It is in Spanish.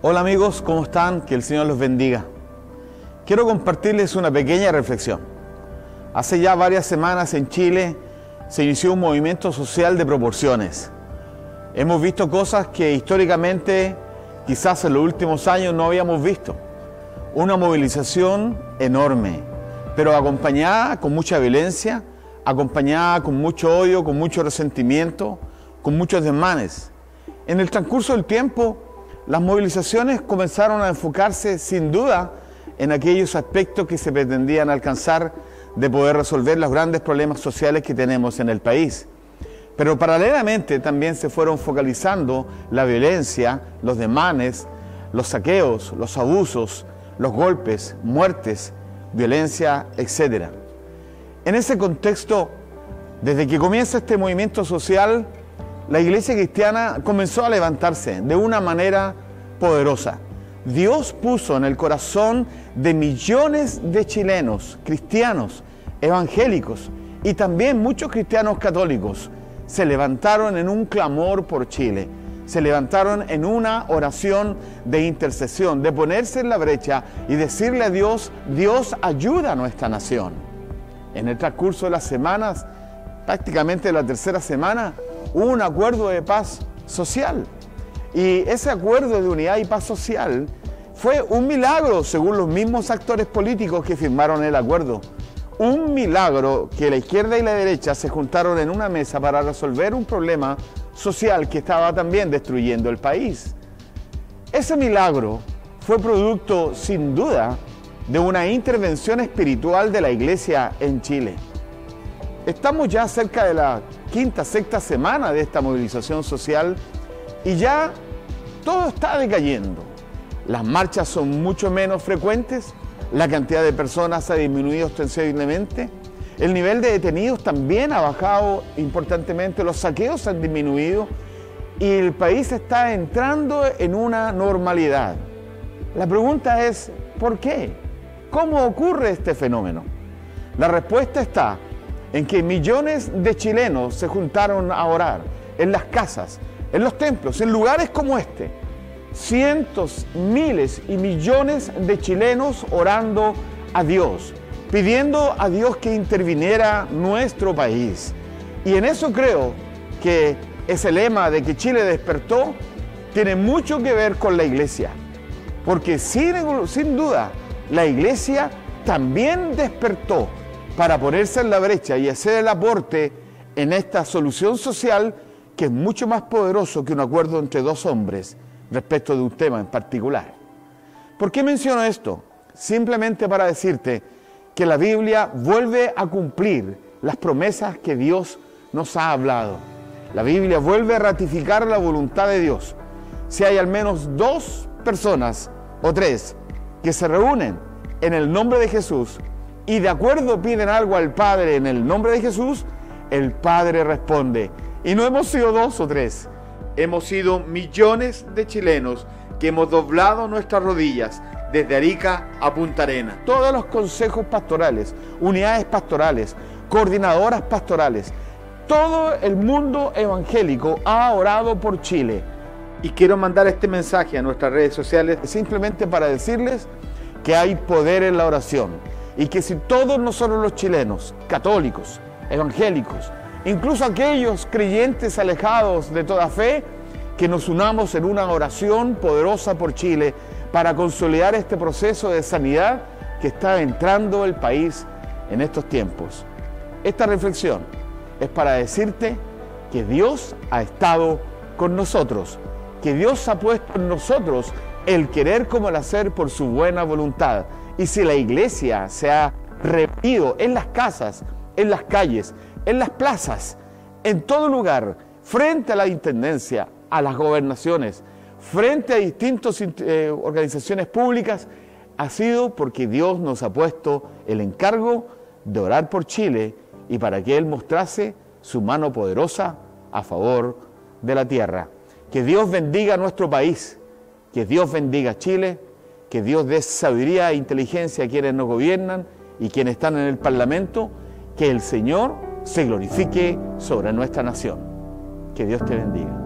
Hola amigos, ¿cómo están? Que el Señor los bendiga. Quiero compartirles una pequeña reflexión. Hace ya varias semanas en Chile se inició un movimiento social de proporciones. Hemos visto cosas que históricamente, quizás en los últimos años, no habíamos visto. Una movilización enorme, pero acompañada con mucha violencia, acompañada con mucho odio, con mucho resentimiento, con muchos desmanes. En el transcurso del tiempo, las movilizaciones comenzaron a enfocarse sin duda en aquellos aspectos que se pretendían alcanzar de poder resolver los grandes problemas sociales que tenemos en el país. Pero paralelamente también se fueron focalizando la violencia, los desmanes, los saqueos, los abusos, los golpes, muertes, violencia, etc. En ese contexto, desde que comienza este movimiento social, la Iglesia cristiana comenzó a levantarse de una manera poderosa. Dios puso en el corazón de millones de chilenos, cristianos, evangélicos y también muchos cristianos católicos, se levantaron en un clamor por Chile, se levantaron en una oración de intercesión, de ponerse en la brecha y decirle a Dios: Dios, ayuda a nuestra nación. En el transcurso de las semanas, prácticamente la tercera semana, hubo un acuerdo de paz social. Y ese acuerdo de unidad y paz social fue un milagro, según los mismos actores políticos que firmaron el acuerdo. Un milagro que la izquierda y la derecha se juntaron en una mesa para resolver un problema social que estaba también destruyendo el país. Ese milagro fue producto, sin duda, de una intervención espiritual de la Iglesia en Chile. Estamos ya cerca de la quinta, sexta semana de esta movilización social y ya todo está decayendo. Las marchas son mucho menos frecuentes, la cantidad de personas ha disminuido ostensiblemente, el nivel de detenidos también ha bajado importantemente, los saqueos han disminuido y el país está entrando en una normalidad. La pregunta es, ¿por qué? ¿Cómo ocurre este fenómeno? La respuesta está en que millones de chilenos se juntaron a orar en las casas, en los templos, en lugares como este. Cientos, miles y millones de chilenos orando a Dios, pidiendo a Dios que interviniera nuestro país. Y en eso creo que ese lema de que Chile despertó tiene mucho que ver con la Iglesia. Porque sin duda, la Iglesia también despertó para ponerse en la brecha y hacer el aporte en esta solución social que es mucho más poderoso que un acuerdo entre dos hombres respecto de un tema en particular. ¿Por qué menciono esto? Simplemente para decirte que la Biblia vuelve a cumplir las promesas que Dios nos ha hablado. La Biblia vuelve a ratificar la voluntad de Dios. Si hay al menos dos personas o tres que se reúnen en el nombre de Jesús y de acuerdo piden algo al Padre en el nombre de Jesús, el Padre responde. Y no hemos sido dos o tres, hemos sido millones de chilenos que hemos doblado nuestras rodillas desde Arica a Punta Arenas. Todos los consejos pastorales, unidades pastorales, coordinadoras pastorales, todo el mundo evangélico ha orado por Chile. Y quiero mandar este mensaje a nuestras redes sociales simplemente para decirles que hay poder en la oración y que si todos nosotros los chilenos, católicos, evangélicos, incluso aquellos creyentes alejados de toda fe, que nos unamos en una oración poderosa por Chile para consolidar este proceso de sanidad que está entrando el país en estos tiempos. Esta reflexión es para decirte que Dios ha estado con nosotros, que Dios ha puesto en nosotros el querer como el hacer por su buena voluntad. Y si la Iglesia se ha reunido en las casas, en las calles, en las plazas, en todo lugar, frente a la intendencia, a las gobernaciones, frente a distintas organizaciones públicas, ha sido porque Dios nos ha puesto el encargo de orar por Chile y para que Él mostrase su mano poderosa a favor de la tierra. Que Dios bendiga a nuestro país, que Dios bendiga a Chile, que Dios dé sabiduría e inteligencia a quienes nos gobiernan y quienes están en el Parlamento, que el Señor se glorifique sobre nuestra nación. Que Dios te bendiga.